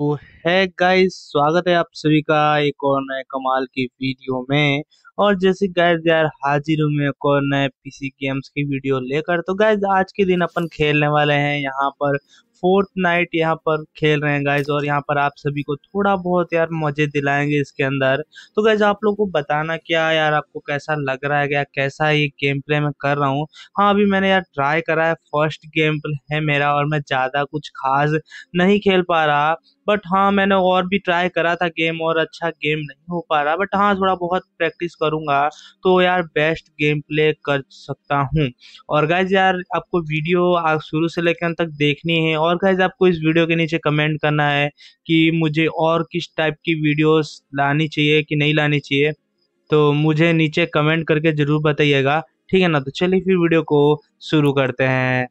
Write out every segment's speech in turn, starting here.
तो है गाइस, स्वागत है आप सभी का एक और नए कमाल की वीडियो में। और जैसे गाइस यार हाजिर हूँ मैं एक और नए पीसी गेम्स की वीडियो लेकर। तो गाइस आज के दिन अपन खेलने वाले हैं यहाँ पर फोर्ट नाइट, यहाँ पर खेल रहे हैं गाइस। और यहाँ पर आप सभी को थोड़ा बहुत यार मजे दिलाएंगे इसके अंदर। तो गाइस आप लोग को बताना क्या यार, आपको कैसा लग रहा है, क्या कैसा ये गेम प्ले मैं कर रहा हूँ। हाँ अभी मैंने यार ट्राई करा है, फर्स्ट गेम प्ले है मेरा और मैं ज्यादा कुछ खास नहीं खेल पा रहा। बट हाँ मैंने और भी ट्राई करा था गेम और अच्छा गेम नहीं हो पा रहा। बट हाँ थोड़ा बहुत प्रैक्टिस करूंगा तो यार बेस्ट गेम प्ले कर सकता हूँ। और गाइज यार आपको वीडियो आप शुरू से लेकर अंत तक देखनी है। और गाइज आपको इस वीडियो के नीचे कमेंट करना है कि मुझे और किस टाइप की वीडियोस लानी चाहिए कि नहीं लानी चाहिए। तो मुझे नीचे कमेंट करके जरूर बताइएगा, ठीक है ना। तो चलिए फिर वीडियो को शुरू करते हैं।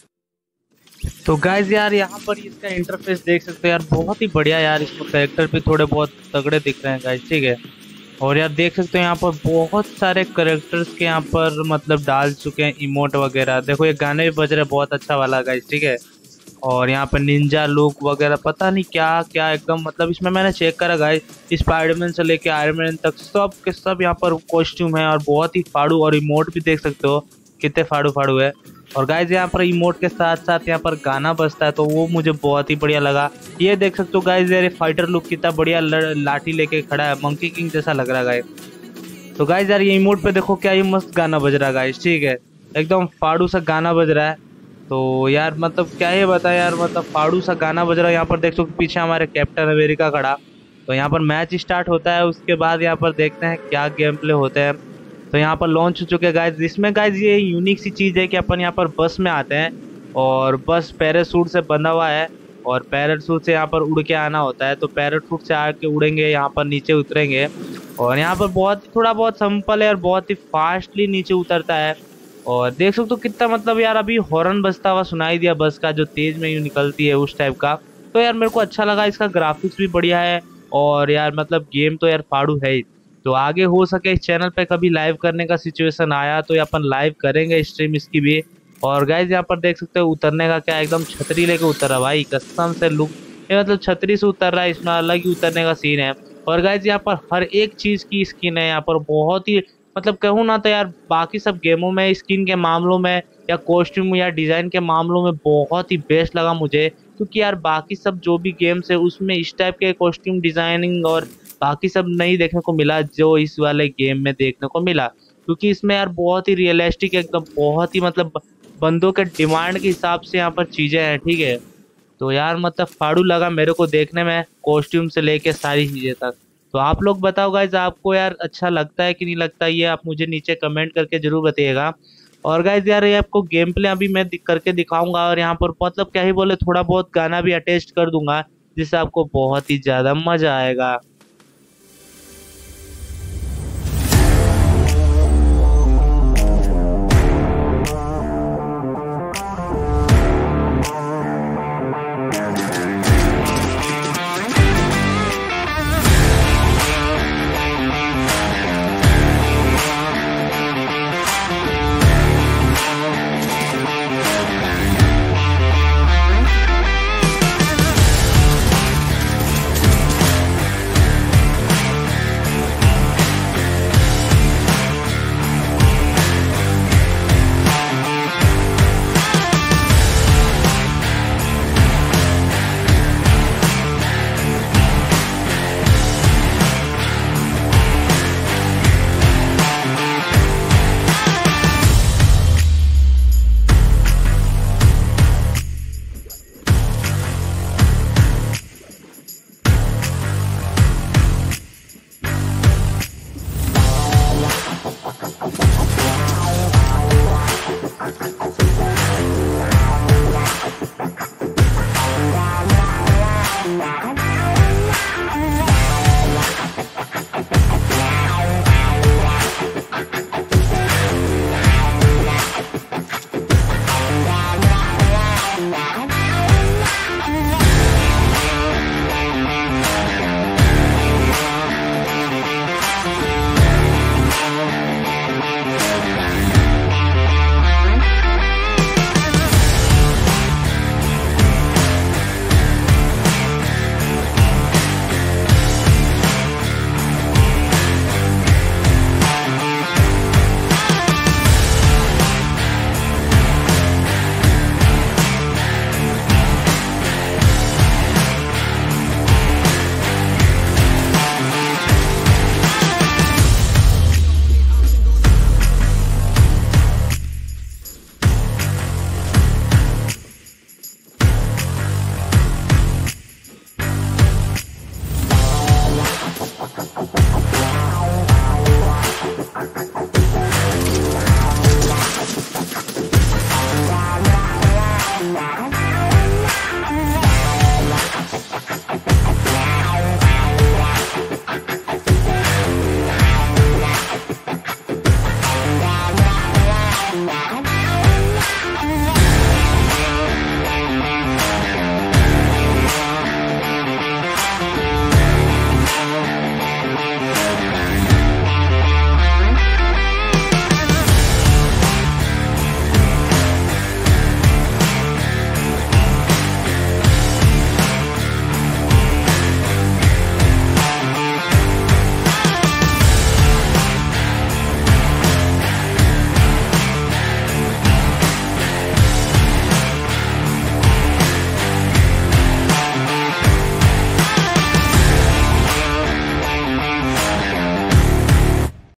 तो गाइज यार यहाँ पर इसका इंटरफेस देख सकते हो यार, बहुत ही बढ़िया यार। इसमें कैरेक्टर भी थोड़े बहुत तगड़े दिख रहे हैं गाइज, ठीक है। और यार देख सकते हो यहाँ पर बहुत सारे करेक्टर्स के यहाँ पर मतलब डाल चुके हैं इमोट वगैरह। देखो ये गाने भी बज रहे हैं बहुत अच्छा वाला गाइज, ठीक है। और यहाँ पर निंजा लुक वगैरह पता नहीं क्या क्या एकदम मतलब इसमें मैंने चेक करा गाइज, स्पाइडरमैन से लेके आयरन मैन तक सब के सब यहाँ पर कॉस्ट्यूम है और बहुत ही फाड़ू। और इमोट भी देख सकते हो कितने फाड़ू फाड़ू है। और गाइज यहाँ पर इमोट के साथ साथ यहाँ पर गाना बजता है तो वो मुझे बहुत ही बढ़िया लगा। ये देख सकते हो गाइज यार फाइटर लुक कितना बढ़िया लाठी लेके खड़ा है, मंकी किंग जैसा लग रहा है गाइज। तो गाइज यार ये इमोट पे देखो क्या ये मस्त गाना बज रहा है गाइज, ठीक है। एकदम फाड़ू सा गाना बज रहा है। तो यार मतलब क्या ही बता यार, मतलब फाड़ू सा गाना बज रहा है। यहाँ पर देख सकते पीछे हमारे कैप्टन अमेरिका खड़ा। तो यहाँ पर मैच स्टार्ट होता है, उसके बाद यहाँ पर देखते हैं क्या गेम प्ले होते हैं। तो यहाँ पर लॉन्च हो चुके हैं गाइज। इसमें गाइज ये यूनिक सी चीज़ है कि अपन यहाँ पर बस में आते हैं और बस पैराशूट से बंधा हुआ है। और पैराशूट से यहाँ पर उड़ के आना होता है। तो पैराशूट से आके उड़ेंगे, यहाँ पर नीचे उतरेंगे। और यहाँ पर बहुत थोड़ा बहुत सिंपल है और बहुत ही फास्टली नीचे उतरता है। और देख सकते हो कितना मतलब यार अभी हॉर्न बजता हुआ सुनाई दिया बस का, जो तेज में यूं निकलती है उस टाइप का। तो यार मेरे को अच्छा लगा, इसका ग्राफिक्स भी बढ़िया है। और यार मतलब गेम तो यार फाड़ू है ही। तो आगे हो सके इस चैनल पे कभी लाइव करने का सिचुएशन आया तो ये अपन लाइव करेंगे स्ट्रीम इसकी भी। और गाइज यहाँ पर देख सकते हो उतरने का क्या, एकदम छतरी लेके उतर रहा भाई, कसम से लुक ये मतलब छतरी से उतर रहा है, इसमें अलग ही उतरने का सीन है। और गाइज यहाँ पर हर एक चीज की स्किन है यहाँ पर, बहुत ही मतलब कहूँ ना तो यार बाकी सब गेमों में स्किन के मामलों में या कॉस्ट्यूम या डिजाइन के मामलों में बहुत ही बेस्ट लगा मुझे। क्योंकि यार बाकी सब जो भी गेम्स है उसमें इस टाइप के कॉस्ट्यूम डिजाइनिंग और बाकी सब नहीं देखने को मिला जो इस वाले गेम में देखने को मिला। क्योंकि इसमें यार बहुत ही रियलिस्टिक एकदम, बहुत ही मतलब बंदों के डिमांड के हिसाब से यहाँ पर चीजें हैं, ठीक है। तो यार मतलब फाड़ू लगा मेरे को देखने में, कॉस्ट्यूम से लेके सारी चीजें तक। तो आप लोग बताओ गाइज आपको यार अच्छा लगता है कि नहीं लगता, ये आप मुझे नीचे कमेंट करके जरूर बताइएगा। और गाइज यार ये आपको गेम प्ले अभी मैं करके दिखाऊंगा और यहाँ पर मतलब क्या ही बोले थोड़ा बहुत गाना भी अटैच कर दूंगा जिससे आपको बहुत ही ज्यादा मजा आएगा।